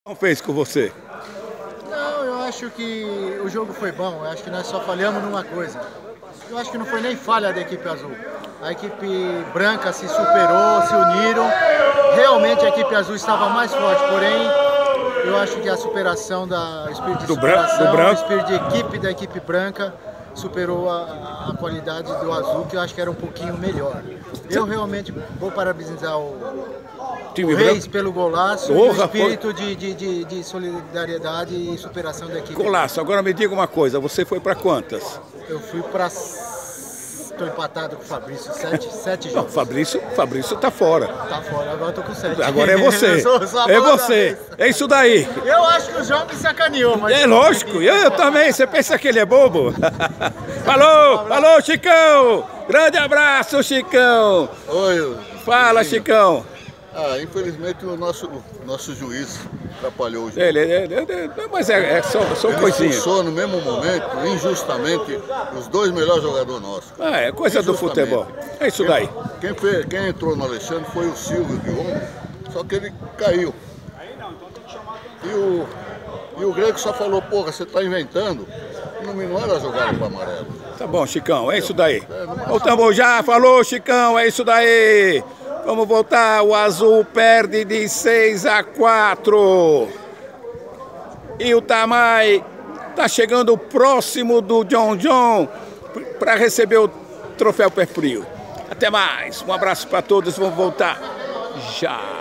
Não fez com você? Não, eu acho que o jogo foi bom. Eu acho que nós só falhamos numa coisa. Eu acho que não foi nem falha da equipe azul. A equipe branca se superou, se uniram. Realmente a equipe azul estava mais forte, porém eu acho que a superação o espírito de superação, o espírito de equipe da equipe branca superou a qualidade do azul, que eu acho que era um pouquinho melhor. Eu realmente vou parabenizar o Reis pelo golaço, e o espírito de solidariedade e superação da equipe. Golaço, agora me diga uma coisa, você foi para quantas? Eu fui para... Estou empatado com o Fabrício, 7 jogos. Não, Fabrício tá fora. Tá fora, agora eu tô com 7. Agora é você. É você. É isso daí. Eu acho que o João me sacaneou, mas... É lógico, eu também. Você pensa que ele é bobo? Falou, Chicão! Grande abraço, Chicão! Oi. Fala, Chicão! Infelizmente o nosso juiz atrapalhou o jogo. Mas são coisinhas. Expulsou no mesmo momento, injustamente, os dois melhores jogadores nossos. É coisa do futebol. É isso daí. Quem entrou no Alexandre foi o Silvio de ontem, só que ele caiu. E o Grego só falou, porra, você tá inventando. Não era jogado para amarelo. Tá bom, Chicão, é isso daí. Voltamos já, falou, Chicão, é isso daí. Vamos voltar, o azul perde de 6-4. E o Tamai tá chegando próximo do John para receber o troféu pé frio. Até mais, um abraço para todos, vamos voltar já.